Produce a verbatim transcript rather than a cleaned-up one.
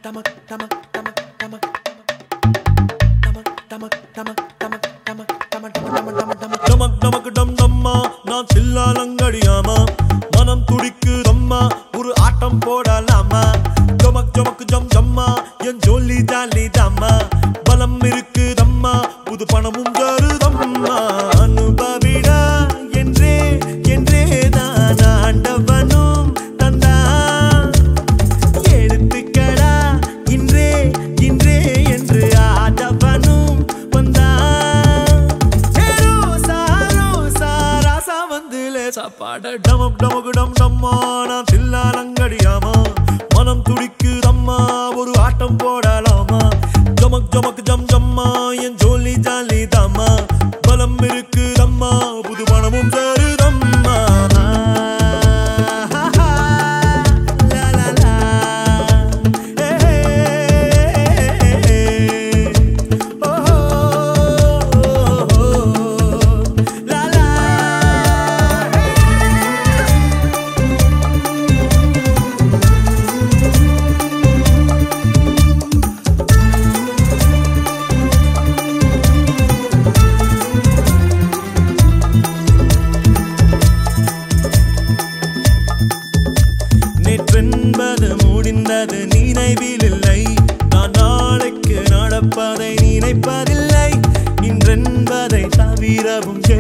நான் சில்லாலங்கடியாமா மனம் துடிக்குதம்மா ஒரு ஆட்டம் போடலாமா ஜமக் ஜமக் ஜம் ஜம்மா என் ஜோலி ஜாலி தாம்மா பலம் இருக்குதம்மா புது பணமும் தருதம்மா அனுபவிடா என்றே என்றே தான் ஆண்டவனும் தந்தா எடுத்துக்கடா இன்றே இன்றே என்று ஆண்டவனும் வந்தா சாப்பாட டமக் டமக் டம் டம்மா நான் சில்லாலங்கடியாமா மனம் துடிக்குதம்மா ஒரு ஆட்டம் போடலாமா ஜமக் ஜமக் ஜம் ஜம்மா என் ஜோலி ஜாலி தாம்மா பலம் இருக்குதம்மா புது பணமும் தருதம்மா நேற்றென்பது முடிந்தது நினைவில் இல்லை நான் நாளைக்கு நடப்பதை நினைப்பதில்லை இன்றென்பதை தவிரவும்